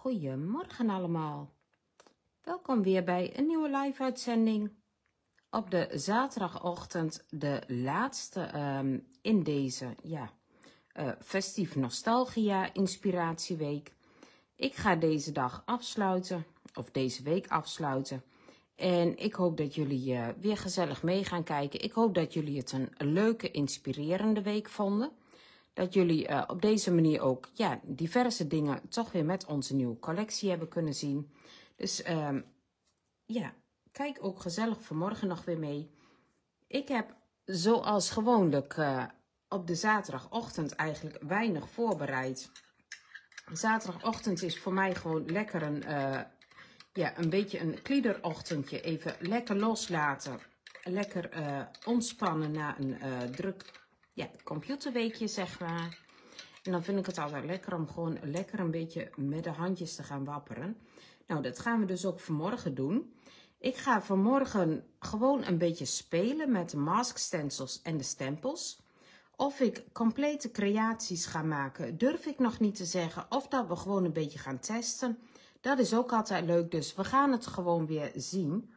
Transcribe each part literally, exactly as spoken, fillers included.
Goedemorgen allemaal. Welkom weer bij een nieuwe live-uitzending. Op de zaterdagochtend, de laatste um, in deze ja, uh, Festief Nostalgia Inspiratieweek. Ik ga deze dag afsluiten, of deze week afsluiten. En ik hoop dat jullie uh, weer gezellig mee gaan kijken. Ik hoop dat jullie het een leuke, inspirerende week vonden. Dat jullie uh, op deze manier ook ja, diverse dingen toch weer met onze nieuwe collectie hebben kunnen zien. Dus um, ja, kijk ook gezellig vanmorgen nog weer mee. Ik heb zoals gewoonlijk uh, op de zaterdagochtend eigenlijk weinig voorbereid. Zaterdagochtend is voor mij gewoon lekker een, uh, ja, een beetje een kliederochtendje. Even lekker loslaten. Lekker uh, ontspannen na een uh, druk ja, computerweekje, zeg maar. En dan vind ik het altijd lekker om gewoon lekker een beetje met de handjes te gaan wapperen. Nou, dat gaan we dus ook vanmorgen doen. Ik ga vanmorgen gewoon een beetje spelen met de mask stencils en de stempels. Of ik complete creaties ga maken, durf ik nog niet te zeggen. Of dat we gewoon een beetje gaan testen. Dat is ook altijd leuk, dus we gaan het gewoon weer zien.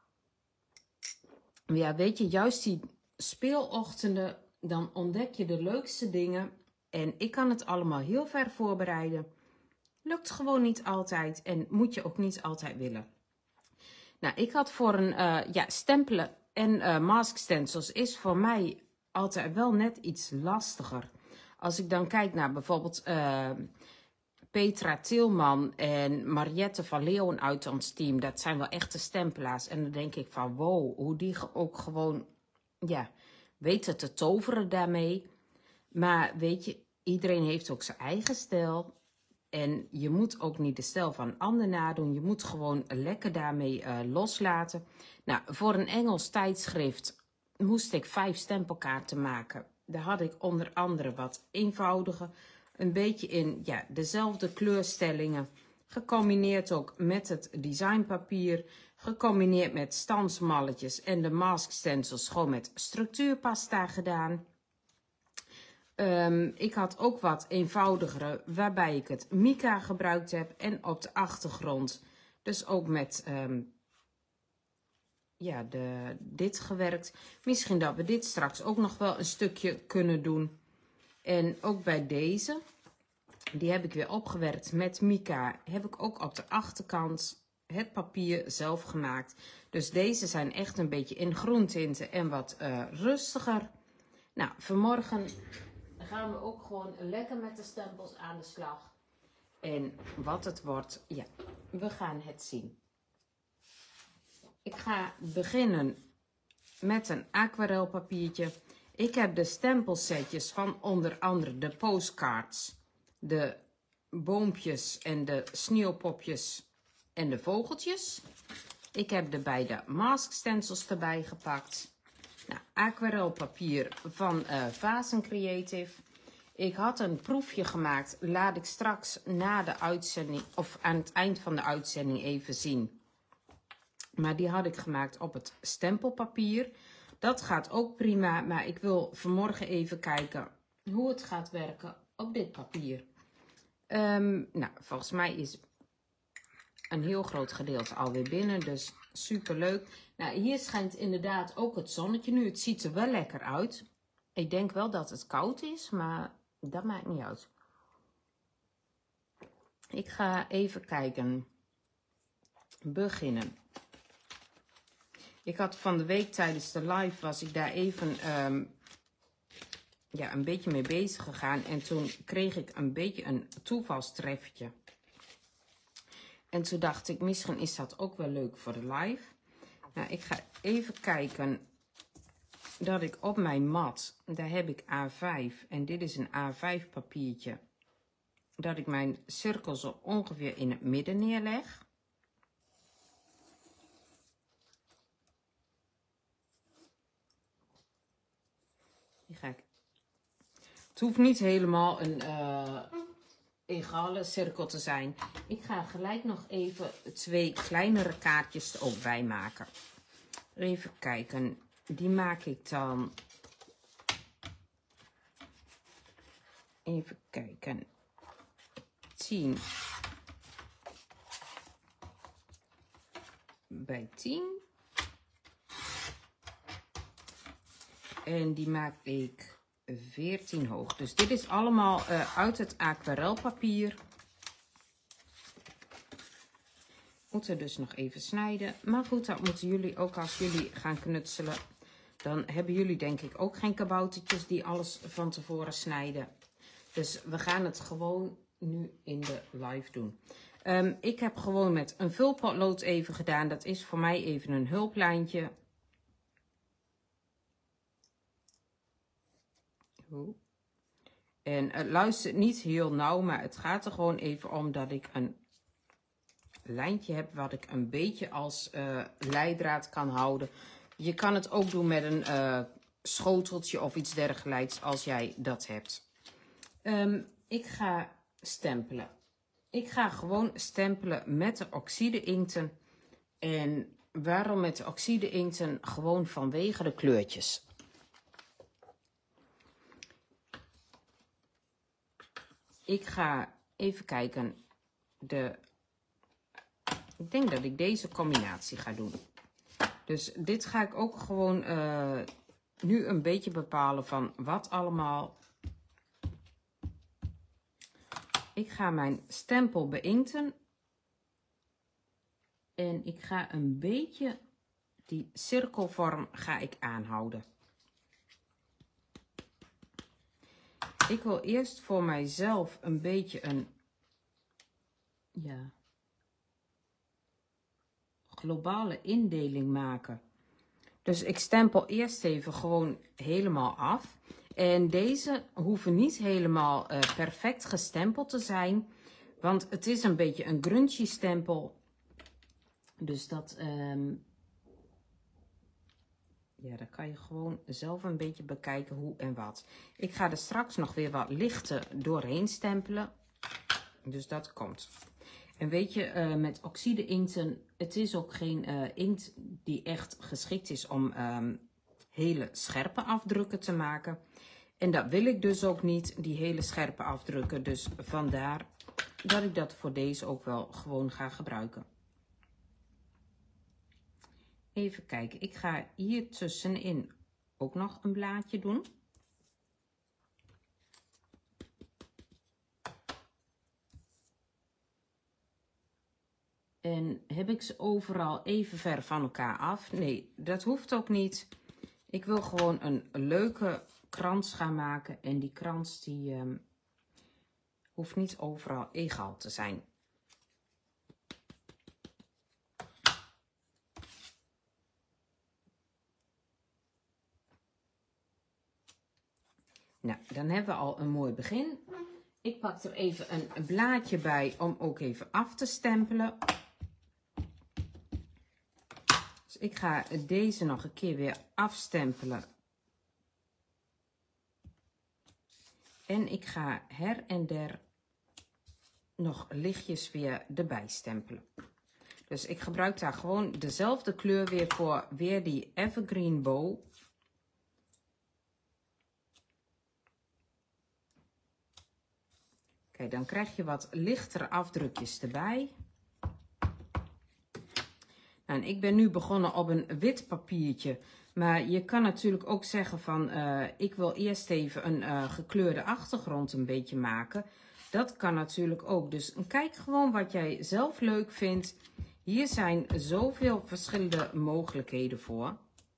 Ja, weet je, juist die speelochtenden, dan ontdek je de leukste dingen. En ik kan het allemaal heel ver voorbereiden. Lukt gewoon niet altijd en moet je ook niet altijd willen. Nou, ik had voor een uh, ja, stempelen en uh, mask stencils is voor mij altijd wel net iets lastiger. Als ik dan kijk naar bijvoorbeeld uh, Petra Tilman en Mariette van Leeuwen uit ons team. Dat zijn wel echte stempelaars. En dan denk ik van wow, hoe die ook gewoon ja, weten te toveren daarmee. Maar weet je, iedereen heeft ook zijn eigen stijl. En je moet ook niet de stijl van een ander nadoen. Je moet gewoon lekker daarmee uh, loslaten. Nou, voor een Engels tijdschrift moest ik vijf stempelkaarten maken. Daar had ik onder andere wat eenvoudige. Een beetje in ja, dezelfde kleurstellingen. Gecombineerd ook met het designpapier. Gecombineerd met stansmalletjes en de mask stencils gewoon met structuurpasta gedaan. Um, ik had ook wat eenvoudigere waarbij ik het mica gebruikt heb en op de achtergrond. Dus ook met um, ja, de, dit gewerkt. Misschien dat we dit straks ook nog wel een stukje kunnen doen. En ook bij deze, die heb ik weer opgewerkt met mica, heb ik ook op de achterkant het papier zelf gemaakt. Dus deze zijn echt een beetje in groentinten en wat uh, rustiger. Nou, vanmorgen gaan we ook gewoon lekker met de stempels aan de slag. En wat het wordt, ja, we gaan het zien. Ik ga beginnen met een aquarelpapiertje. Ik heb de stempelsetjes van onder andere de postcards, de boompjes en de sneeuwpopjes en de vogeltjes. Ik heb de beide mask stencils erbij gepakt. Nou, aquarelpapier van uh, Vazen Creative. Ik had een proefje gemaakt. Laat ik straks na de uitzending of aan het eind van de uitzending even zien. Maar die had ik gemaakt op het stempelpapier. Dat gaat ook prima. Maar ik wil vanmorgen even kijken hoe het gaat werken op dit papier. Um, nou, volgens mij is een heel groot gedeelte alweer binnen. Dus super leuk. Nou, hier schijnt inderdaad ook het zonnetje nu. Het ziet er wel lekker uit. Ik denk wel dat het koud is, maar dat maakt niet uit. Ik ga even kijken. Beginnen. Ik had van de week tijdens de live, was ik daar even um, ja, een beetje mee bezig gegaan. En toen kreeg ik een beetje een toevalstreffertje. En toen dacht ik, misschien is dat ook wel leuk voor de live. Nou, ik ga even kijken dat ik op mijn mat, daar heb ik A vijf en dit is een A vijf papiertje, dat ik mijn cirkel zo ongeveer in het midden neerleg. Die ga ik. Het hoeft niet helemaal een uh, egale cirkel te zijn. Ik ga gelijk nog even twee kleinere kaartjes er ook bij maken. Even kijken. Die maak ik dan. Even kijken. tien bij tien. En die maak ik veertien hoog. Dus dit is allemaal uh, uit het aquarelpapier. Moeten dus nog even snijden. Maar goed, dat moeten jullie ook als jullie gaan knutselen. Dan hebben jullie denk ik ook geen kaboutertjes die alles van tevoren snijden. Dus we gaan het gewoon nu in de live doen. Um, ik heb gewoon met een vulpotlood even gedaan. Dat is voor mij even een hulplijntje. Oh. En het luistert niet heel nauw, maar het gaat er gewoon even om dat ik een lijntje heb wat ik een beetje als uh, leidraad kan houden. Je kan het ook doen met een uh, schoteltje of iets dergelijks als jij dat hebt. Um, ik ga stempelen. Ik ga gewoon stempelen met de oxide inkten. En waarom met de oxide inkten? Gewoon vanwege de kleurtjes. Ik ga even kijken. De, ik denk dat ik deze combinatie ga doen. Dus dit ga ik ook gewoon uh, nu een beetje bepalen van wat allemaal. Ik ga mijn stempel beinkten. En ik ga een beetje die cirkelvorm ga ik aanhouden. Ik wil eerst voor mijzelf een beetje een ja, globale indeling maken. Dus ik stempel eerst even gewoon helemaal af. En deze hoeven niet helemaal uh, perfect gestempeld te zijn. Want het is een beetje een grungy stempel. Dus dat, um, ja, dan kan je gewoon zelf een beetje bekijken hoe en wat. Ik ga er straks nog weer wat lichter doorheen stempelen. Dus dat komt. En weet je, uh, met oxide inkten, het is ook geen uh, inkt die echt geschikt is om um, hele scherpe afdrukken te maken. En dat wil ik dus ook niet, die hele scherpe afdrukken. Dus vandaar dat ik dat voor deze ook wel gewoon ga gebruiken. Even kijken, ik ga hier tussenin ook nog een blaadje doen. En heb ik ze overal even ver van elkaar af? Nee, dat hoeft ook niet. Ik wil gewoon een leuke krans gaan maken. En die krans die um, hoeft niet overal egaal te zijn. Nou, dan hebben we al een mooi begin. Ik pak er even een blaadje bij om ook even af te stempelen. Dus ik ga deze nog een keer weer afstempelen. En ik ga her en der nog lichtjes weer erbij stempelen. Dus ik gebruik daar gewoon dezelfde kleur weer voor, weer die Evergreen Bow. Kijk, dan krijg je wat lichtere afdrukjes erbij. Nou, en ik ben nu begonnen op een wit papiertje. Maar je kan natuurlijk ook zeggen van, uh, ik wil eerst even een uh, gekleurde achtergrond een beetje maken. Dat kan natuurlijk ook. Dus kijk gewoon wat jij zelf leuk vindt. Hier zijn zoveel verschillende mogelijkheden voor.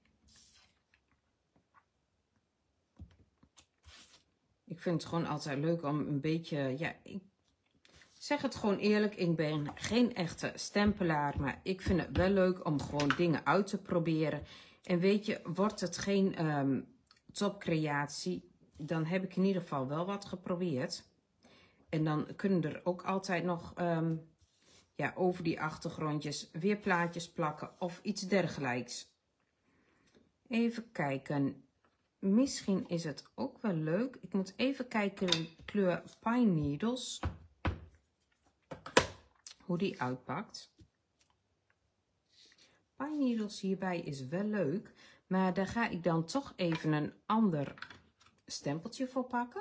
Ik vind het gewoon altijd leuk om een beetje, ja, ik zeg het gewoon eerlijk, ik ben geen echte stempelaar, maar ik vind het wel leuk om gewoon dingen uit te proberen. En weet je, wordt het geen um, topcreatie, dan heb ik in ieder geval wel wat geprobeerd. En dan kunnen er ook altijd nog um, ja, over die achtergrondjes weer plaatjes plakken of iets dergelijks. Even kijken. Misschien is het ook wel leuk. Ik moet even kijken de kleur Pine Needles. Hoe die uitpakt. Pine Needles hierbij is wel leuk. Maar daar ga ik dan toch even een ander stempeltje voor pakken.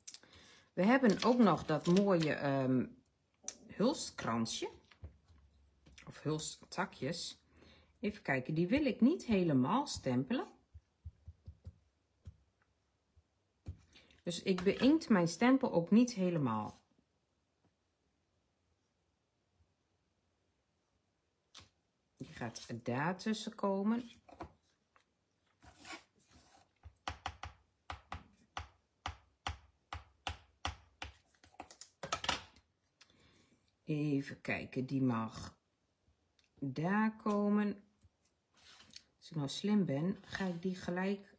We hebben ook nog dat mooie um, hulstkransje. of hulsttakjes. Even kijken, die wil ik niet helemaal stempelen. Dus ik beïnkt mijn stempel ook niet helemaal. Die gaat daar tussen komen. Even kijken, die mag daar komen. Als ik nou slim ben, ga ik die gelijk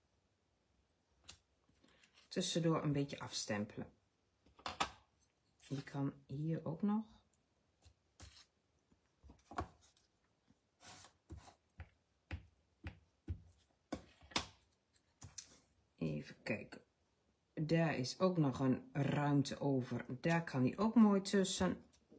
tussendoor een beetje afstempelen. Die kan hier ook nog. Even kijken. Daar is ook nog een ruimte over. Daar kan hij ook mooi tussen.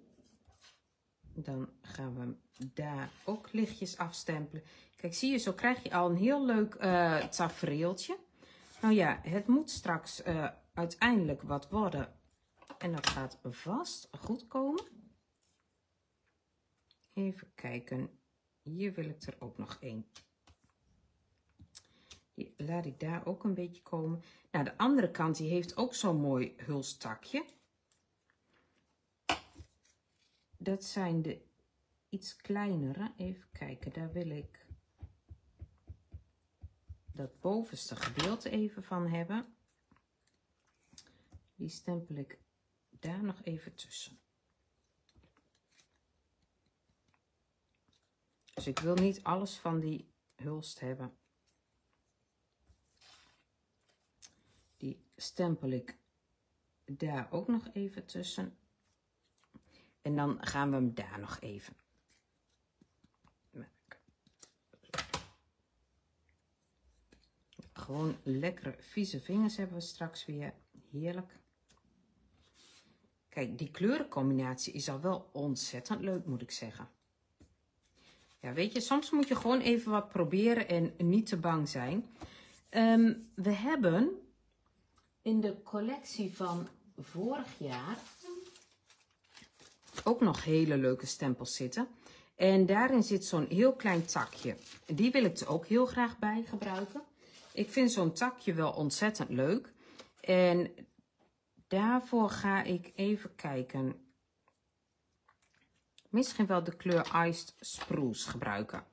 Dan gaan we hem daar ook lichtjes afstempelen. Kijk, zie je, zo krijg je al een heel leuk uh, tafereeltje. Nou ja, het moet straks uh, uiteindelijk wat worden. En dat gaat vast goed komen. Even kijken. Hier wil ik er ook nog één. Die laat ik daar ook een beetje komen. Nou, de andere kant die heeft ook zo'n mooi hulstakje. Dat zijn de iets kleinere. Even kijken, daar wil ik dat bovenste gedeelte even van hebben. Die stempel ik daar nog even tussen. Dus ik wil niet alles van die hulst hebben. Die stempel ik daar ook nog even tussen. En dan gaan we hem daar nog even maken. Gewoon lekkere vieze vingers hebben we straks weer. Heerlijk. Kijk, die kleurencombinatie is al wel ontzettend leuk, moet ik zeggen. Ja, weet je, soms moet je gewoon even wat proberen en niet te bang zijn. Um, we hebben in de collectie van vorig jaar ook nog hele leuke stempels zitten. En daarin zit zo'n heel klein takje. Die wil ik er ook heel graag bij gebruiken. Ik vind zo'n takje wel ontzettend leuk. En daarvoor ga ik even kijken. Misschien wel de kleur Iced Spruce gebruiken.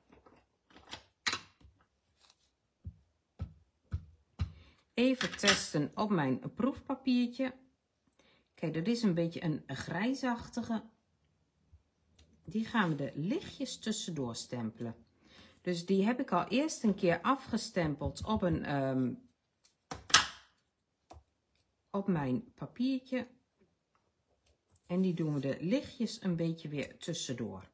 Even testen op mijn proefpapiertje. Kijk, dat is een beetje een grijsachtige. Die gaan we er lichtjes tussendoor stempelen. Dus die heb ik al eerst een keer afgestempeld op, een, um, op mijn papiertje. En die doen we er lichtjes een beetje weer tussendoor.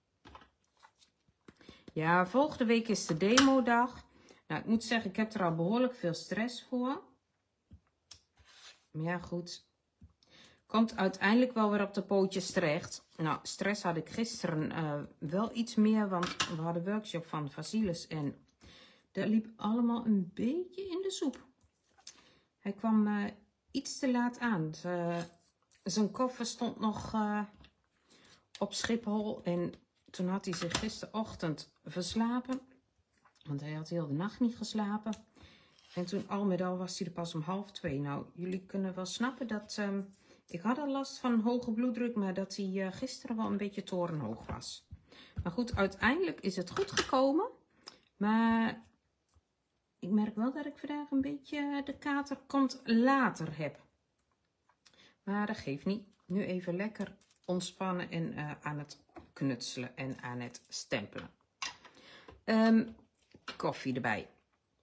Ja, volgende week is de demodag. Nou, ik moet zeggen, ik heb er al behoorlijk veel stress voor. Maar ja, goed. Komt uiteindelijk wel weer op de pootjes terecht. Nou, stress had ik gisteren uh, wel iets meer, want we hadden workshop van Vasilis en dat liep allemaal een beetje in de soep. Hij kwam uh, iets te laat aan. Uh, zijn koffer stond nog uh, op Schiphol en toen had hij zich gisterochtend verslapen, want hij had heel de nacht niet geslapen. En toen al met al was hij er pas om half twee. Nou, jullie kunnen wel snappen dat um, ik had al last van een hoge bloeddruk, maar dat hij uh, gisteren wel een beetje torenhoog was. Maar goed, uiteindelijk is het goed gekomen. Maar ik merk wel dat ik vandaag een beetje de kater komt later heb. Maar dat geeft niet. Nu even lekker ontspannen en uh, aan het knutselen en aan het stempelen. Um, koffie erbij.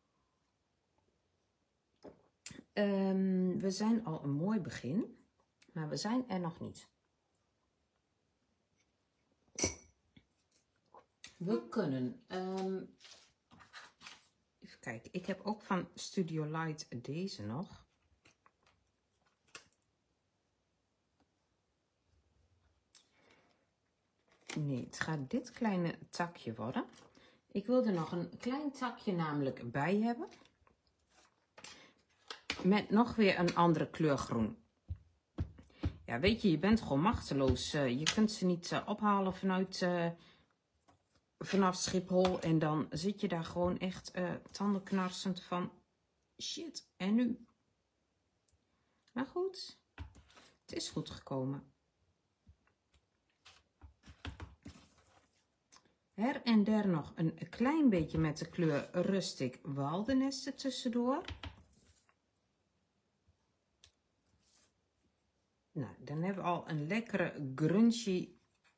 Um, we zijn al een mooi begin, maar we zijn er nog niet. We kunnen, um, even kijken, ik heb ook van Studio Light deze nog. Nee, het gaat dit kleine takje worden. Ik wil er nog een klein takje namelijk bij hebben. Met nog weer een andere kleur groen. Ja, weet je, je bent gewoon machteloos. Uh, je kunt ze niet uh, ophalen vanuit uh, vanaf Schiphol. En dan zit je daar gewoon echt uh, tandenknarsend van shit. En nu? Maar goed, het is goed gekomen. Her en der nog een klein beetje met de kleur Rustic Waldeneste tussendoor. Nou, dan hebben we al een lekkere grungy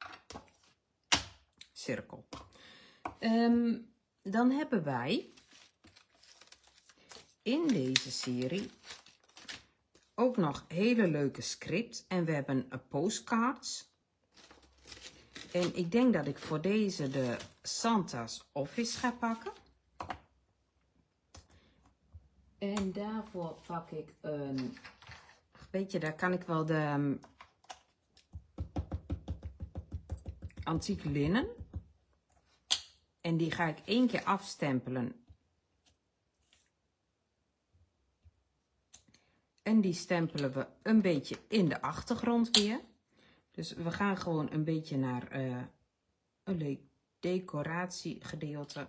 cirkel. Um, dan hebben wij in deze serie ook nog hele leuke scripts. En we hebben een postcards. En ik denk dat ik voor deze de Santa's Office ga pakken. En daarvoor pak ik een... Weet je, daar kan ik wel de um, antiek linnen. En die ga ik één keer afstempelen. En die stempelen we een beetje in de achtergrond weer. Dus we gaan gewoon een beetje naar uh, een decoratiegedeelte.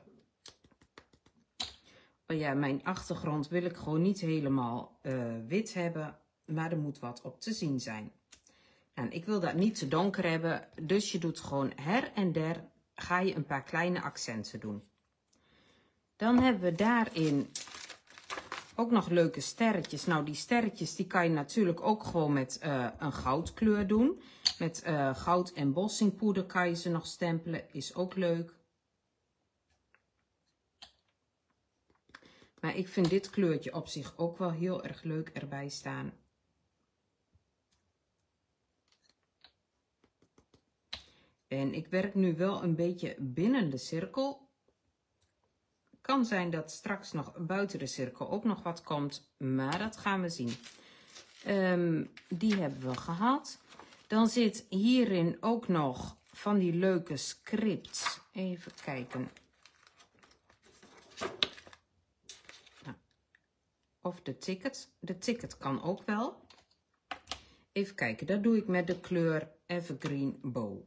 Oh ja, mijn achtergrond wil ik gewoon niet helemaal uh, wit hebben. Maar er moet wat op te zien zijn. En ik wil dat niet te donker hebben. Dus je doet gewoon her en der. Ga je een paar kleine accenten doen. Dan hebben we daarin ook nog leuke sterretjes. Nou, die sterretjes die kan je natuurlijk ook gewoon met uh, een goudkleur doen. Met uh, goud en bossingpoeder kan je ze nog stempelen. Is ook leuk. Maar ik vind dit kleurtje op zich ook wel heel erg leuk erbij staan. En ik werk nu wel een beetje binnen de cirkel. Kan zijn dat straks nog buiten de cirkel ook nog wat komt. Maar dat gaan we zien. Um, die hebben we gehad. Dan zit hierin ook nog van die leuke scripts. Even kijken. Nou, of de ticket. De ticket kan ook wel. Even kijken. Dat doe ik met de kleur Evergreen Bow.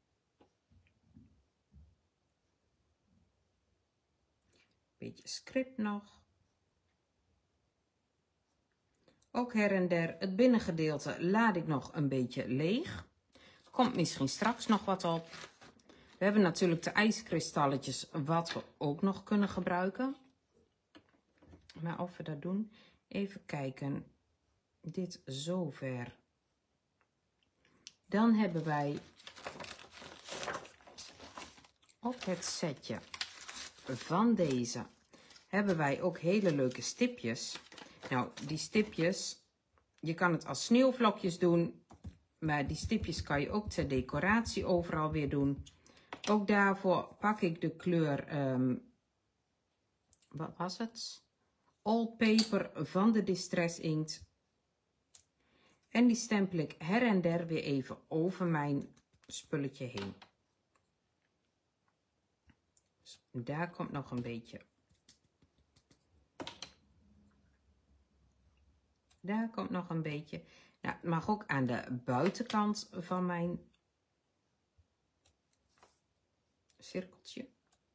Beetje script nog. Ook her en der het binnengedeelte laat ik nog een beetje leeg. Komt misschien straks nog wat op. We hebben natuurlijk de ijskristalletjes wat we ook nog kunnen gebruiken. Maar of we dat doen, even kijken. Dit zover. Dan hebben wij op het setje van deze hebben wij ook hele leuke stipjes. Nou, die stipjes, je kan het als sneeuwvlokjes doen, maar die stipjes kan je ook ter decoratie overal weer doen. Ook daarvoor pak ik de kleur, um, wat was het? All Paper van de Distress Inkt. En die stempel ik her en der weer even over mijn spulletje heen. Dus daar komt nog een beetje. Daar komt nog een beetje. Nou, het mag ook aan de buitenkant van mijn cirkeltje.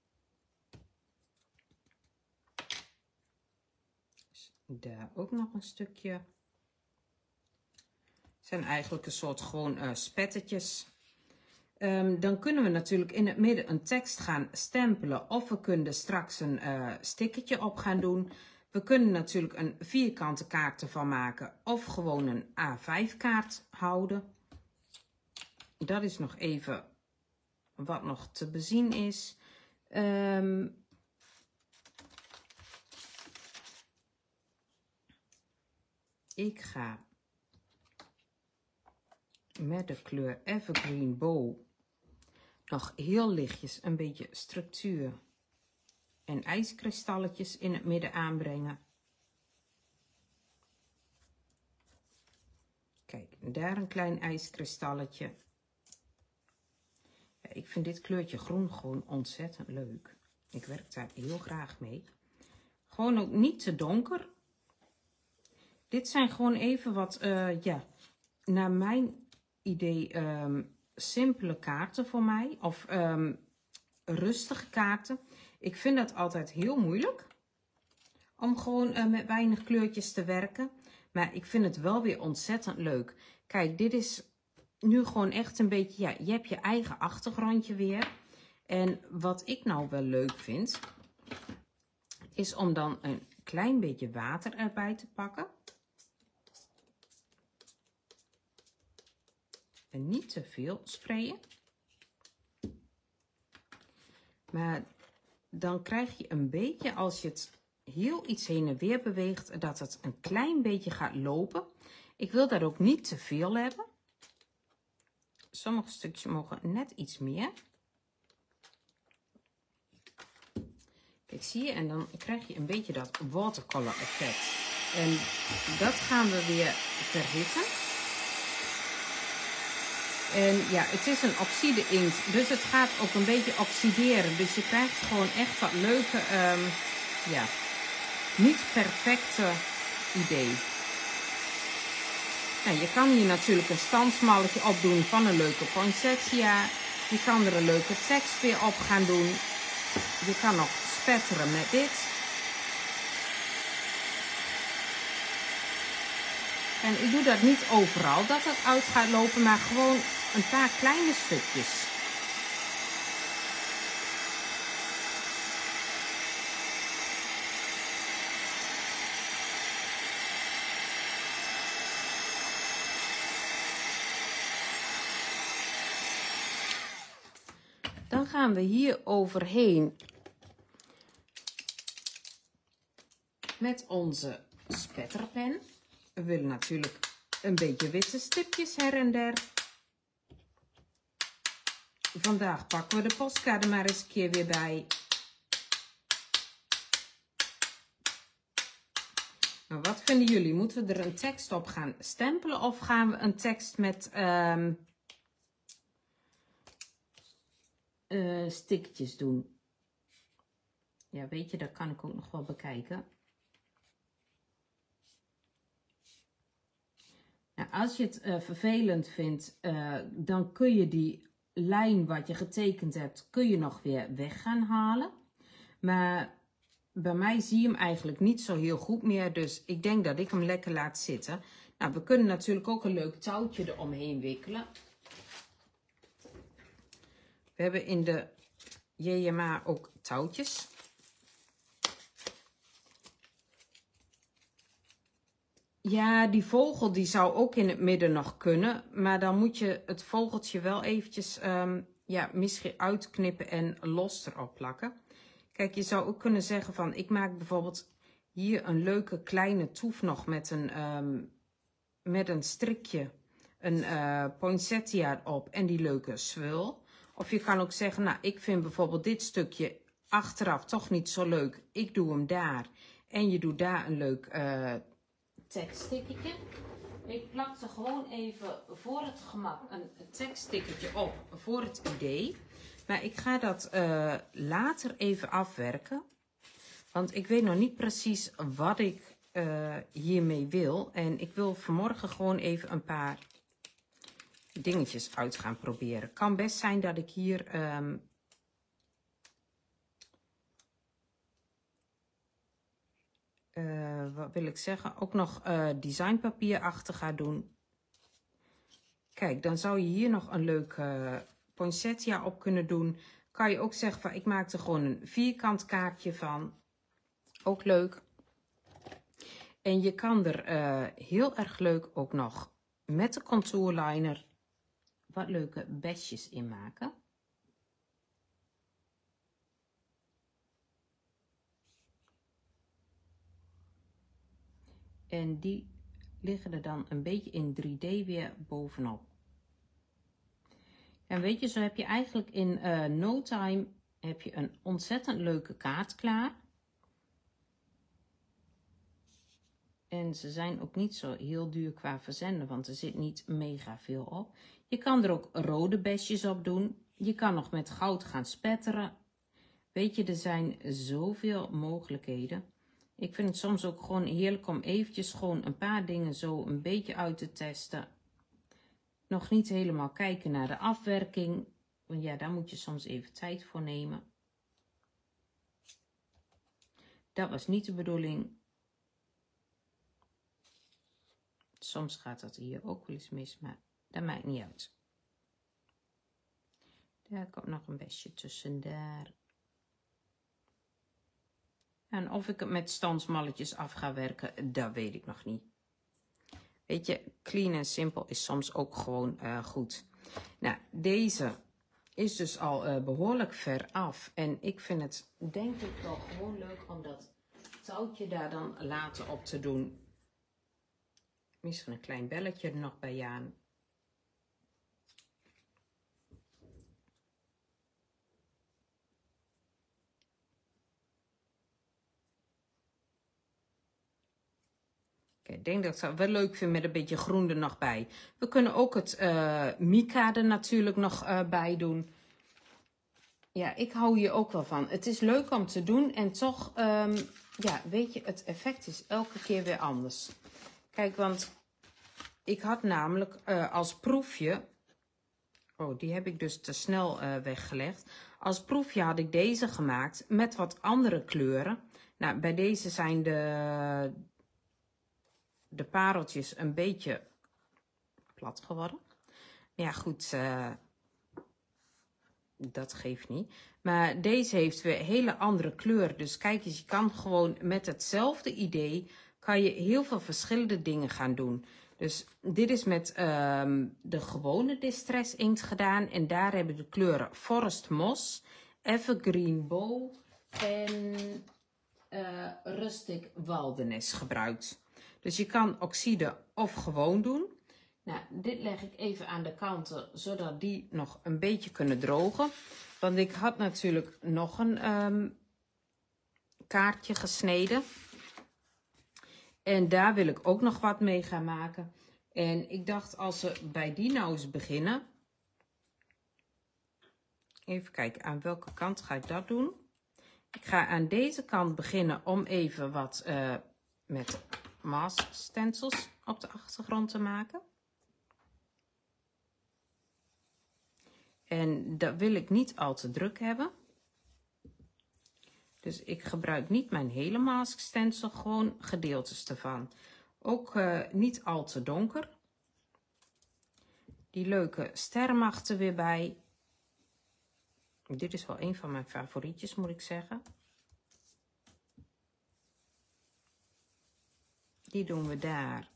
Dus daar ook nog een stukje. Het zijn eigenlijk een soort gewoon uh, spettetjes. Um, dan kunnen we natuurlijk in het midden een tekst gaan stempelen. Of we kunnen er straks een uh, stickertje op gaan doen. We kunnen natuurlijk een vierkante kaart ervan maken. Of gewoon een A vijf kaart houden. Dat is nog even wat nog te bezien is. Um, ik ga met de kleur Evergreen Bow nog heel lichtjes een beetje structuur en ijskristalletjes in het midden aanbrengen. Kijk, daar een klein ijskristalletje. Ja, ik vind dit kleurtje groen gewoon ontzettend leuk. Ik werk daar heel graag mee. Gewoon ook niet te donker. Dit zijn gewoon even wat, uh, ja, naar mijn idee um, simpele kaarten voor mij. Of um, rustige kaarten. Ik vind dat altijd heel moeilijk om gewoon uh, met weinig kleurtjes te werken. Maar ik vind het wel weer ontzettend leuk. Kijk, dit is nu gewoon echt een beetje, ja, je hebt je eigen achtergrondje weer. En wat ik nou wel leuk vind, is om dan een klein beetje water erbij te pakken. En niet te veel sprayen. Maar dan krijg je een beetje, als je het heel iets heen en weer beweegt, dat het een klein beetje gaat lopen. Ik wil daar ook niet te veel hebben. Sommige stukjes mogen net iets meer. Kijk, zie je? En dan krijg je een beetje dat watercolor effect. En dat gaan we weer verhitten. En ja, het is een oxide inkt, dus het gaat ook een beetje oxideren. Dus je krijgt gewoon echt dat leuke, um, ja, niet perfecte idee. Nou, je kan hier natuurlijk een standsmalletje opdoen van een leuke poinsettia. Je kan er een leuke tekst weer op gaan doen. Je kan nog spetteren met dit. En ik doe dat niet overal dat het uit gaat lopen, maar gewoon een paar kleine stukjes. Dan gaan we hier overheen met onze spetterpen. We willen natuurlijk een beetje witte stipjes her en der. Vandaag pakken we de postkaart maar eens een keer weer bij. Nou, wat vinden jullie? Moeten we er een tekst op gaan stempelen of gaan we een tekst met um, uh, stickertjes doen? Ja, weet je, dat kan ik ook nog wel bekijken. Nou, als je het uh, vervelend vindt, uh, dan kun je die lijn wat je getekend hebt, kun je nog weer weg gaan halen. Maar bij mij zie je hem eigenlijk niet zo heel goed meer, dus ik denk dat ik hem lekker laat zitten. Nou, we kunnen natuurlijk ook een leuk touwtje eromheen wikkelen. We hebben in de J M A ook touwtjes. Ja, die vogel die zou ook in het midden nog kunnen. Maar dan moet je het vogeltje wel eventjes um, ja, misschien uitknippen en los erop plakken. Kijk, je zou ook kunnen zeggen van, ik maak bijvoorbeeld hier een leuke kleine toef nog met een, um, met een strikje, een uh, poinsettia op en die leuke zwul. Of je kan ook zeggen, nou, ik vind bijvoorbeeld dit stukje achteraf toch niet zo leuk. Ik doe hem daar en je doet daar een leuk uh, tekststickertje. Ik plak er gewoon even voor het gemak een tekststickertje op voor het idee. Maar ik ga dat uh, later even afwerken. Want ik weet nog niet precies wat ik uh, hiermee wil. En ik wil vanmorgen gewoon even een paar dingetjes uit gaan proberen. Kan best zijn dat ik hier um, Uh, wat wil ik zeggen, ook nog uh, designpapier achter ga doen. Kijk, dan zou je hier nog een leuk uh, poinsettia op kunnen doen. Kan je ook zeggen van, ik maak er gewoon een vierkant kaartje van. Ook leuk. En je kan er uh, heel erg leuk ook nog met de contourliner wat leuke besjes in maken. En die liggen er dan een beetje in drie D weer bovenop. En weet je, zo heb je eigenlijk in uh, no time heb je een ontzettend leuke kaart klaar. En ze zijn ook niet zo heel duur qua verzenden, want er zit niet mega veel op. Je kan er ook rode besjes op doen. Je kan nog met goud gaan spetteren. Weet je, er zijn zoveel mogelijkheden. Ik vind het soms ook gewoon heerlijk om eventjes gewoon een paar dingen zo een beetje uit te testen. Nog niet helemaal kijken naar de afwerking. Want ja, daar moet je soms even tijd voor nemen. Dat was niet de bedoeling. Soms gaat dat hier ook wel eens mis, maar dat maakt niet uit. Daar komt nog een bestje tussen daar. En of ik het met stansmalletjes af ga werken, dat weet ik nog niet. Weet je, clean en simpel is soms ook gewoon uh, goed. Nou, deze is dus al uh, behoorlijk ver af. En ik vind het denk ik wel gewoon leuk om dat touwtje daar dan later op te doen. Misschien een klein belletje er nog bij aan. Ik denk dat ik dat wel leuk vind met een beetje groen er nog bij. We kunnen ook het uh, mica er natuurlijk nog uh, bij doen. Ja, ik hou hier ook wel van. Het is leuk om te doen en toch, um, ja, weet je, het effect is elke keer weer anders. Kijk, want ik had namelijk uh, als proefje, oh, die heb ik dus te snel uh, weggelegd. Als proefje had ik deze gemaakt met wat andere kleuren. Nou, bij deze zijn de... de pareltjes een beetje plat geworden. Ja, goed, uh, dat geeft niet. Maar deze heeft weer hele andere kleuren. Dus kijk eens, je kan gewoon met hetzelfde idee, kan je heel veel verschillende dingen gaan doen. Dus dit is met um, de gewone Distress inkt gedaan. En daar hebben de kleuren Forest Moss, Evergreen Bow en uh, Rustic Wilderness gebruikt. Dus je kan oxide of gewoon doen. Nou, dit leg ik even aan de kanten, zodat die nog een beetje kunnen drogen. Want ik had natuurlijk nog een um, kaartje gesneden. En daar wil ik ook nog wat mee gaan maken. En ik dacht, als we bij die nou eens beginnen. Even kijken, aan welke kant ga ik dat doen? Ik ga aan deze kant beginnen om even wat uh, met mask stencils op de achtergrond te maken. En dat wil ik niet al te druk hebben. Dus ik gebruik niet mijn hele mask stencil, gewoon gedeeltes ervan. Ook uh, niet al te donker. Die leuke ster mag er weer bij. Dit is wel een van mijn favorietjes, moet ik zeggen. Die doen we daar.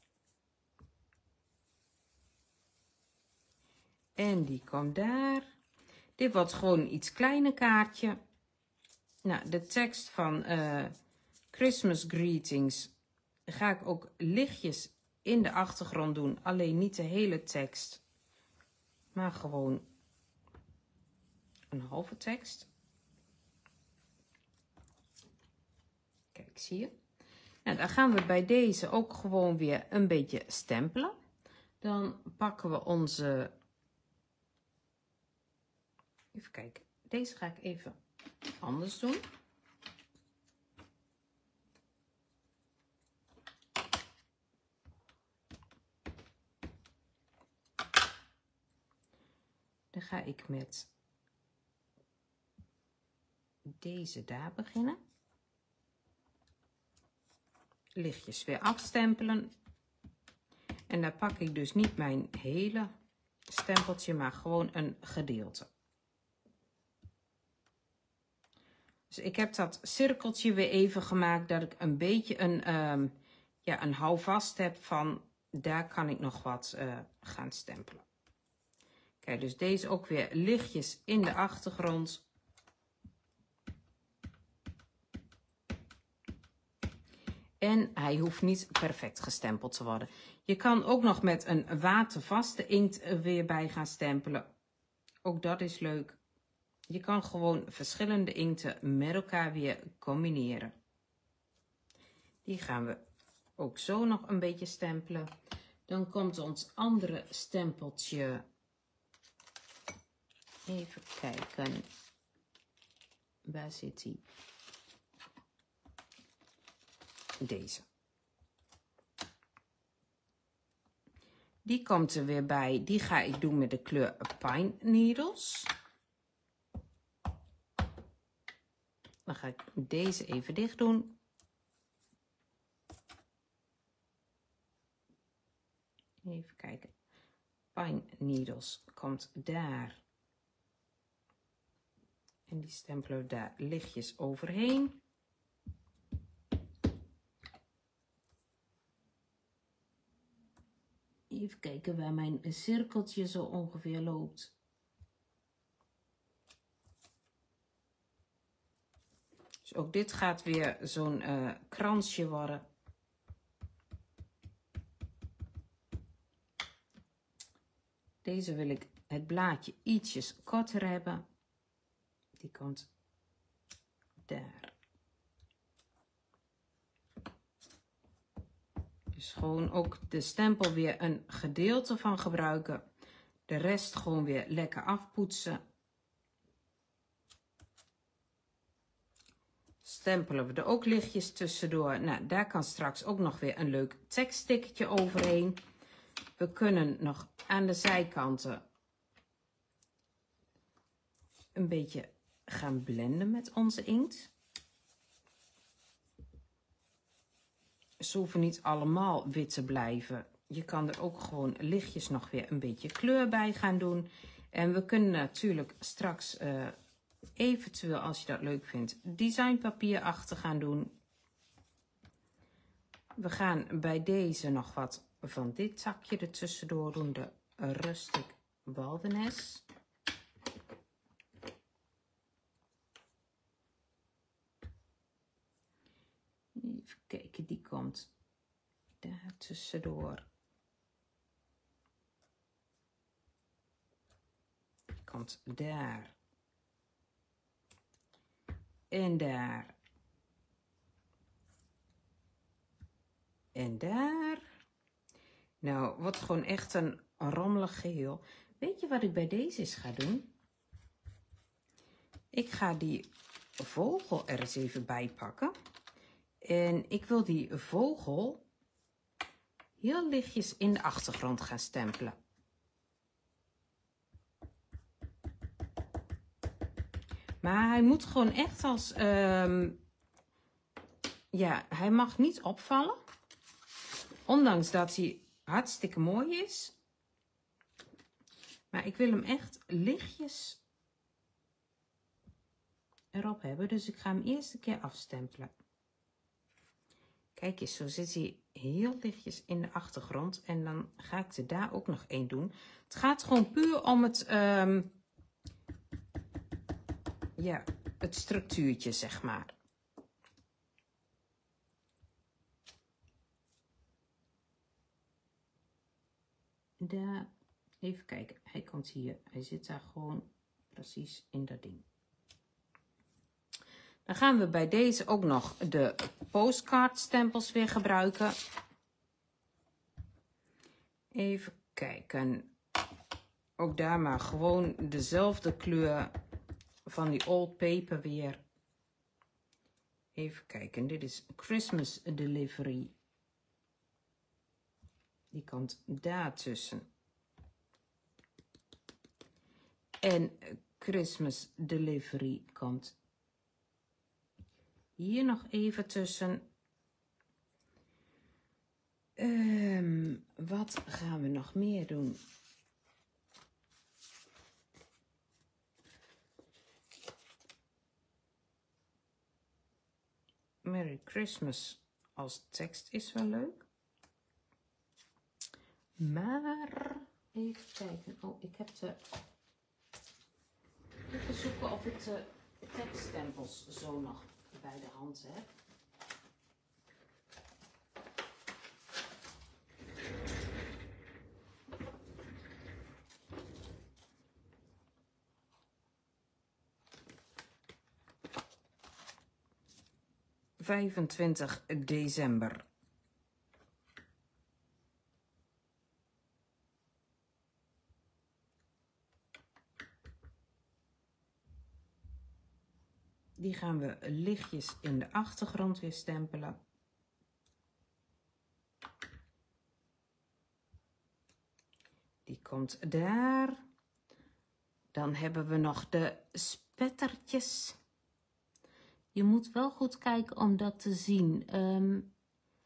En die komt daar. Dit wordt gewoon een iets kleiner kaartje. Nou, de tekst van uh, Christmas Greetings ga ik ook lichtjes in de achtergrond doen. Alleen niet de hele tekst, maar gewoon een halve tekst. Kijk, zie je? Nou, dan gaan we bij deze ook gewoon weer een beetje stempelen. Dan pakken we onze... Even kijken. Deze ga ik even anders doen. Dan ga ik met deze daar beginnen. Lichtjes weer afstempelen. En daar pak ik dus niet mijn hele stempeltje, maar gewoon een gedeelte. Dus ik heb dat cirkeltje weer even gemaakt, dat ik een beetje een, um, ja, een houvast heb van, daar kan ik nog wat uh, gaan stempelen. Kijk, dus deze ook weer lichtjes in de achtergrond. En hij hoeft niet perfect gestempeld te worden. Je kan ook nog met een watervaste inkt weer bij gaan stempelen. Ook dat is leuk. Je kan gewoon verschillende inkten met elkaar weer combineren. Die gaan we ook zo nog een beetje stempelen. Dan komt ons andere stempeltje. Even kijken. Waar zit die? Deze. Die komt er weer bij. Die ga ik doen met de kleur Pine Needles. Dan ga ik deze even dicht doen. Even kijken. Pine Needles komt daar. En die stempelen we daar lichtjes overheen. Even kijken waar mijn cirkeltje zo ongeveer loopt. Dus ook dit gaat weer zo'n uh, kransje worden. Deze wil ik het blaadje ietsjes korter hebben. Die komt daar. Dus gewoon ook de stempel weer een gedeelte van gebruiken. De rest gewoon weer lekker afpoetsen. Stempelen we er ook lichtjes tussendoor. Nou, daar kan straks ook nog weer een leuk tekststickertje overheen. We kunnen nog aan de zijkanten een beetje gaan blenden met onze inkt. Ze hoeven niet allemaal wit te blijven. Je kan er ook gewoon lichtjes nog weer een beetje kleur bij gaan doen. En we kunnen natuurlijk straks uh, eventueel, als je dat leuk vindt, designpapier achter gaan doen. We gaan bij deze nog wat van dit takje ertussendoor doen, de Rustic Wilderness. Even kijken, die komt daar tussendoor. Die komt daar. En daar. En daar. Nou, wordt gewoon echt een rommelig geheel. Weet je wat ik bij deze eens ga doen? Ik ga die vogel er eens even bij pakken. En ik wil die vogel heel lichtjes in de achtergrond gaan stempelen. Maar hij moet gewoon echt als... Um, ja, hij mag niet opvallen. Ondanks dat hij hartstikke mooi is. Maar ik wil hem echt lichtjes erop hebben. Dus ik ga hem eerst een keer afstempelen. Kijk eens, zo zit hij heel lichtjes in de achtergrond. En dan ga ik er daar ook nog één doen. Het gaat gewoon puur om het, um, ja, het structuurtje, zeg maar. Daar, even kijken, hij komt hier. Hij zit daar gewoon precies in dat ding. Dan gaan we bij deze ook nog de postcard stempels weer gebruiken. Even kijken. Ook daar maar gewoon dezelfde kleur van die old paper weer. Even kijken, dit is Christmas Delivery. Die komt daartussen. En Christmas Delivery komt hier nog even tussen. Um, wat gaan we nog meer doen? Merry Christmas als tekst is wel leuk. Maar even kijken. Oh, ik heb de... Even zoeken of ik de tekststempels zo nog bij de hand heb. vijfentwintig december. Die gaan we lichtjes in de achtergrond weer stempelen. Die komt daar. Dan hebben we nog de spettertjes. Je moet wel goed kijken om dat te zien. Um,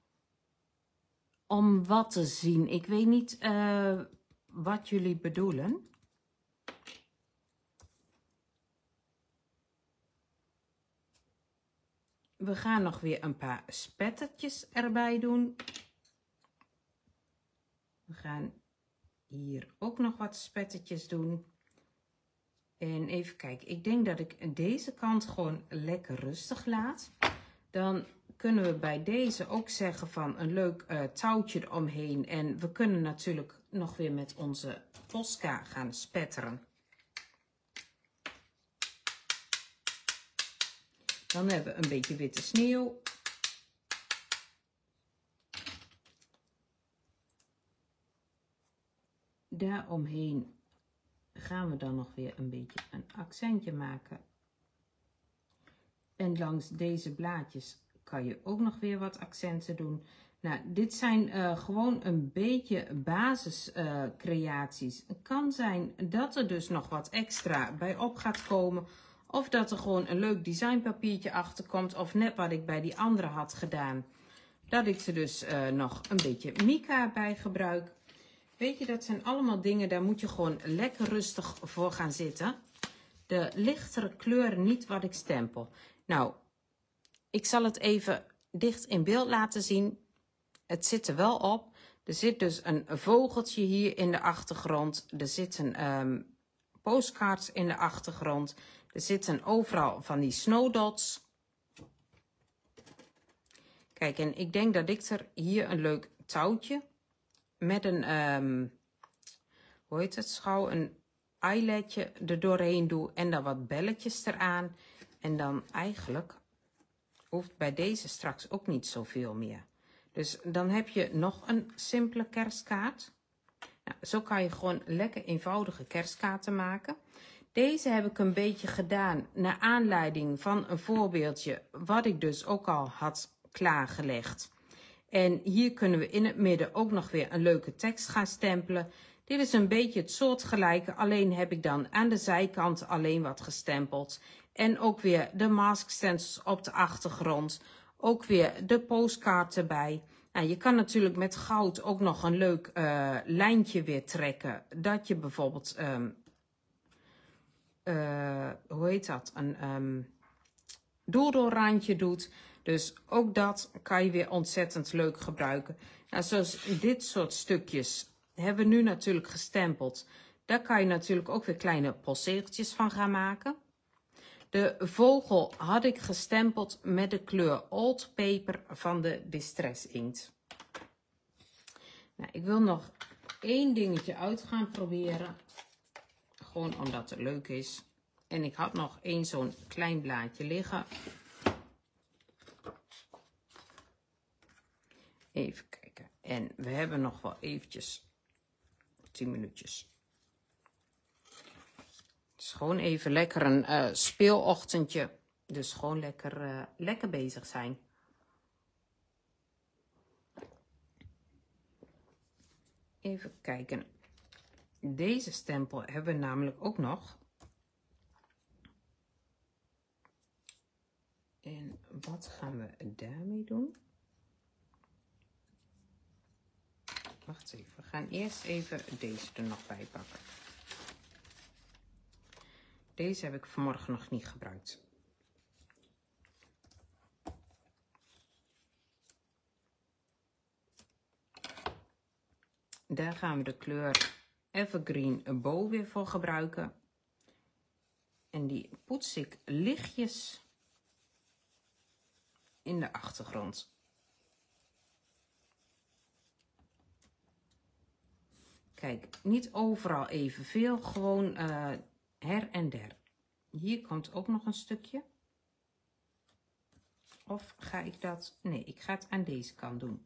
om wat te zien. Ik weet niet uh, wat jullie bedoelen. We gaan nog weer een paar spettertjes erbij doen. We gaan hier ook nog wat spettertjes doen. En even kijken. Ik denk dat ik deze kant gewoon lekker rustig laat. Dan kunnen we bij deze ook zeggen van een leuk uh, touwtje eromheen. En we kunnen natuurlijk nog weer met onze Posca gaan spetteren. Dan hebben we een beetje witte sneeuw. Daaromheen gaan we dan nog weer een beetje een accentje maken. En langs deze blaadjes kan je ook nog weer wat accenten doen. Nou, dit zijn uh, gewoon een beetje basiscreaties. Uh, het kan zijn dat er dus nog wat extra bij op gaat komen. Of dat er gewoon een leuk designpapiertje achter komt. Of net wat ik bij die andere had gedaan. Dat ik er dus uh, nog een beetje mica bij gebruik. Weet je, dat zijn allemaal dingen, daar moet je gewoon lekker rustig voor gaan zitten. De lichtere kleuren niet wat ik stempel. Nou, ik zal het even dicht in beeld laten zien. Het zit er wel op. Er zit dus een vogeltje hier in de achtergrond. Er zitten um, postcards in de achtergrond. Er zitten overal van die snowdots. Kijk, en ik denk dat ik er hier een leuk touwtje met een, um, hoe heet het, schouw, een eyeletje er doorheen doe en dan wat belletjes eraan. En dan eigenlijk hoeft bij deze straks ook niet zoveel meer. Dus dan heb je nog een simpele kerstkaart. Nou, zo kan je gewoon lekker eenvoudige kerstkaarten maken. Deze heb ik een beetje gedaan naar aanleiding van een voorbeeldje wat ik dus ook al had klaargelegd. En hier kunnen we in het midden ook nog weer een leuke tekst gaan stempelen. Dit is een beetje het soortgelijke, alleen heb ik dan aan de zijkant alleen wat gestempeld. En ook weer de mask stencils op de achtergrond. Ook weer de postkaart erbij. Nou, je kan natuurlijk met goud ook nog een leuk uh, lijntje weer trekken. Dat je bijvoorbeeld, um, uh, hoe heet dat, een um, doedelrandje doet. Dus ook dat kan je weer ontzettend leuk gebruiken. Nou, zoals dit soort stukjes hebben we nu natuurlijk gestempeld. Daar kan je natuurlijk ook weer kleine postzegeltjes van gaan maken. De vogel had ik gestempeld met de kleur Old Paper van de Distress Inkt. Nou, ik wil nog één dingetje uit gaan proberen. Gewoon omdat het leuk is. En ik had nog één zo'n klein blaadje liggen. Even kijken. En we hebben nog wel eventjes tien minuutjes. Het is gewoon even lekker een uh, speelochtendje. Dus gewoon lekker, uh, lekker bezig zijn. Even kijken. Deze stempel hebben we namelijk ook nog. En wat gaan we daarmee doen? Wacht even, we gaan eerst even deze er nog bij pakken. Deze heb ik vanmorgen nog niet gebruikt. Daar gaan we de kleur Evergreen Bow weer voor gebruiken. En die poets ik lichtjes in de achtergrond. Kijk, niet overal evenveel, gewoon uh, her en der. Hier komt ook nog een stukje. Of ga ik dat? Nee, ik ga het aan deze kant doen.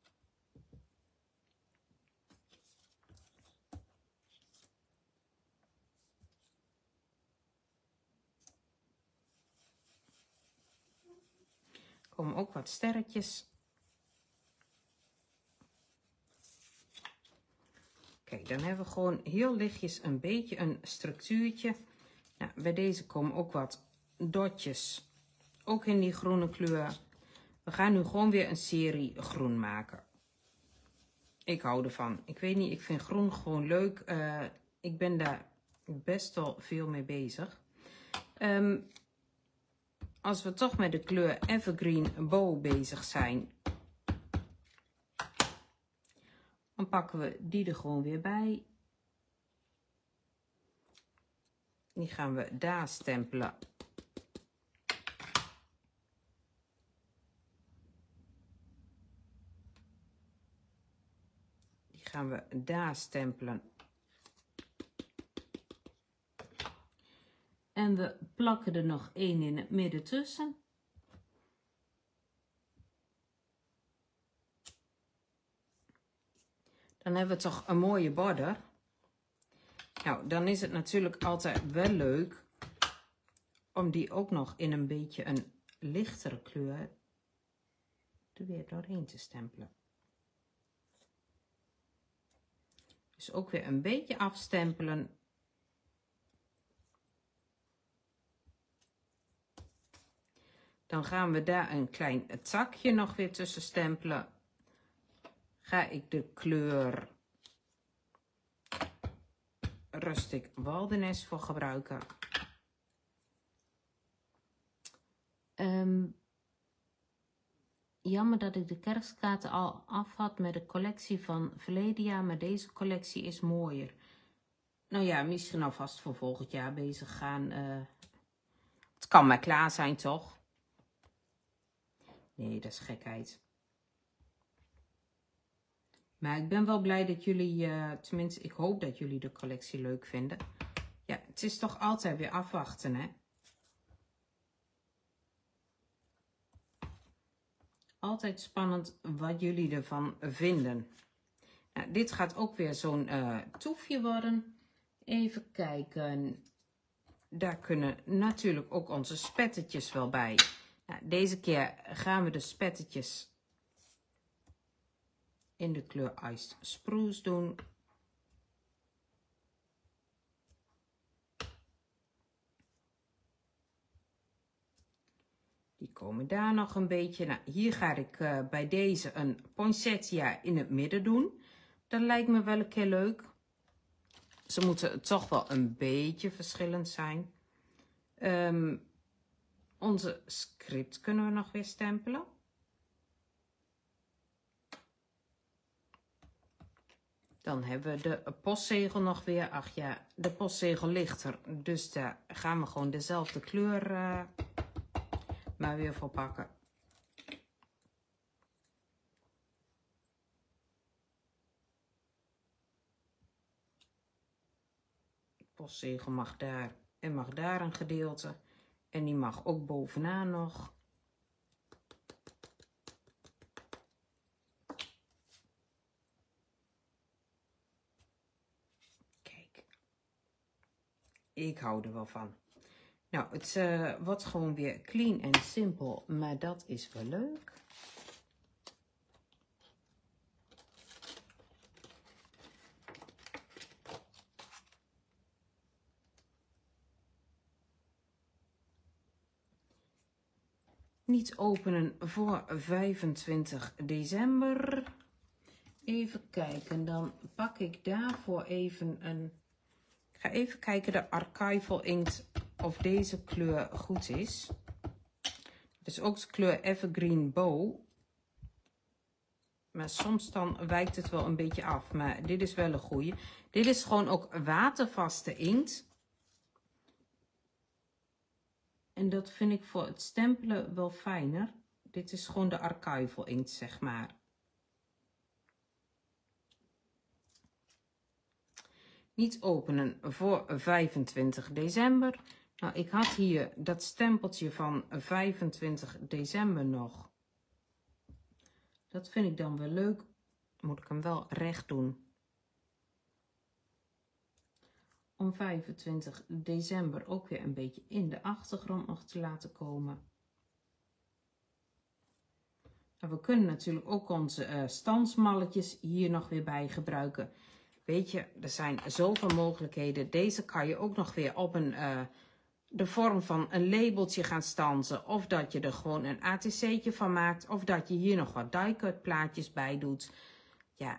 Er komen ook wat sterretjes. Kijk, dan hebben we gewoon heel lichtjes een beetje een structuurtje. Nou, bij deze komen ook wat dotjes Ook in die groene kleur. We gaan nu gewoon weer een serie groen maken. Ik hou ervan. Ik weet niet, ik vind groen gewoon leuk. Uh, ik ben daar best wel veel mee bezig. Um, als we toch met de kleur Evergreen Bow bezig zijn, dan pakken we die er gewoon weer bij. Die gaan we daar stempelen. Die gaan we daar stempelen. En we plakken er nog één in het midden tussen. Dan hebben we toch een mooie border. Nou, dan is het natuurlijk altijd wel leuk om die ook nog in een beetje een lichtere kleur er weer doorheen te stempelen. Dus ook weer een beetje afstempelen. Dan gaan we daar een klein takje nog weer tussen stempelen. Ga ik de kleur Rustic Wilderness voor gebruiken. Um, jammer dat ik de kerstkaarten al af had met de collectie van verleden jaar, maar deze collectie is mooier. Nou ja, misschien alvast voor volgend jaar bezig gaan. Uh, het kan maar klaar zijn, toch? Nee, dat is gekheid. Maar ik ben wel blij dat jullie, uh, tenminste ik hoop dat jullie de collectie leuk vinden. Ja, het is toch altijd weer afwachten, hè. Altijd spannend wat jullie ervan vinden. Nou, dit gaat ook weer zo'n uh, toefje worden. Even kijken. Daar kunnen natuurlijk ook onze spettetjes wel bij. Nou, deze keer gaan we de spettetjes in de kleur Iced Spruce doen. Die komen daar nog een beetje. Nou, hier ga ik uh, bij deze een poinsettia in het midden doen. Dat lijkt me wel een keer leuk. Ze moeten toch wel een beetje verschillend zijn. Um, onze script kunnen we nog weer stempelen. Dan hebben we de postzegel nog weer. Ach ja, de postzegel ligt er. Dus daar gaan we gewoon dezelfde kleur uh, maar weer voor pakken. De postzegel mag daar en mag daar een gedeelte. En die mag ook bovenaan nog. Kijk. Ik hou er wel van. Nou, het uh, wordt gewoon weer clean en simpel, maar dat is wel leuk. Niet openen voor vijfentwintig december. Even kijken, dan pak ik daarvoor even een... Ik ga even kijken de Archival Inkt of deze kleur goed is. Dus ook de kleur Evergreen Bow. Maar soms dan wijkt het wel een beetje af. Maar dit is wel een goeie. Dit is gewoon ook watervaste inkt. En dat vind ik voor het stempelen wel fijner. Dit is gewoon de Archival Inkt, zeg maar. Niet openen voor vijfentwintig december. Nou, ik had hier dat stempeltje van vijfentwintig december nog. Dat vind ik dan wel leuk. Moet ik hem wel recht doen. Om vijfentwintig december ook weer een beetje in de achtergrond nog te laten komen. En we kunnen natuurlijk ook onze uh, stansmalletjes hier nog weer bij gebruiken. Weet je, er zijn zoveel mogelijkheden. Deze kan je ook nog weer op een uh, de vorm van een labeltje gaan stansen. Of dat je er gewoon een A T C'tje van maakt. Of dat je hier nog wat die-cut plaatjes bij doet. Ja,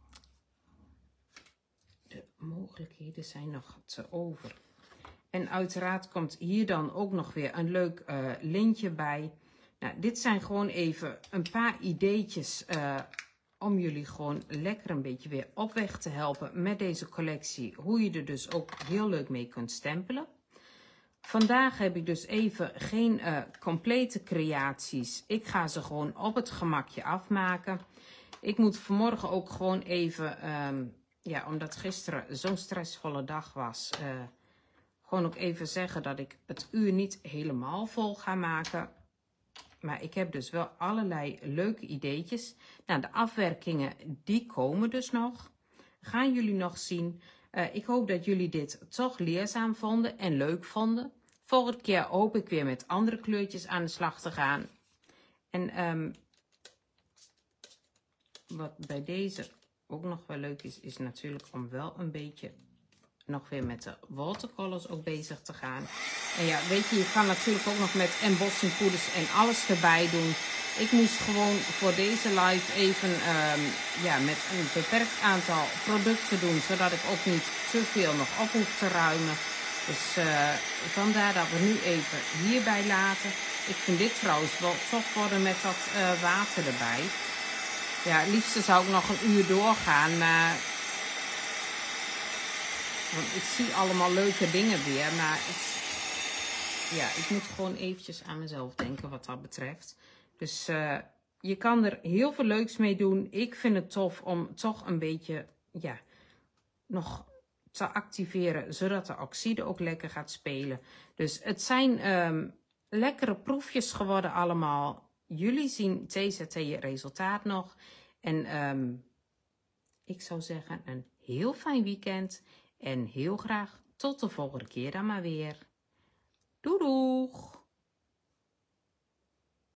de mogelijkheden zijn nog te over. En uiteraard komt hier dan ook nog weer een leuk uh, lintje bij. Nou, dit zijn gewoon even een paar ideetjes uh, om jullie gewoon lekker een beetje weer op weg te helpen met deze collectie. Hoe je er dus ook heel leuk mee kunt stempelen. Vandaag heb ik dus even geen uh, complete creaties. Ik ga ze gewoon op het gemakje afmaken. Ik moet vanmorgen ook gewoon even, um, ja, omdat gisteren zo'n stressvolle dag was, uh, gewoon ook even zeggen dat ik het uur niet helemaal vol ga maken. Maar ik heb dus wel allerlei leuke ideetjes. Nou, de afwerkingen, die komen dus nog. Gaan jullie nog zien. Uh, ik hoop dat jullie dit toch leerzaam vonden en leuk vonden. Volgende keer hoop ik weer met andere kleurtjes aan de slag te gaan. En um, wat bij deze ook nog wel leuk is, is natuurlijk om wel een beetje nog weer met de watercolors ook bezig te gaan. En ja, weet je, je kan natuurlijk ook nog met embossing poeders en alles erbij doen. Ik moest gewoon voor deze live even um, ja, met een beperkt aantal producten doen, zodat ik ook niet te veel nog op hoef te ruimen. Dus uh, vandaar dat we nu even hierbij laten. Ik vind dit trouwens wel tof worden met dat uh, water erbij. Ja, het liefste zou ik nog een uur doorgaan, maar want ik zie allemaal leuke dingen weer, maar het, ja, ik moet gewoon eventjes aan mezelf denken wat dat betreft. Dus uh, je kan er heel veel leuks mee doen. Ik vind het tof om toch een beetje, ja, nog te activeren, zodat de oxide ook lekker gaat spelen. Dus het zijn um, lekkere proefjes geworden allemaal. Jullie zien T Z T je resultaat nog. En um, ik zou zeggen, een heel fijn weekend. En heel graag tot de volgende keer dan maar weer. Doei doeg!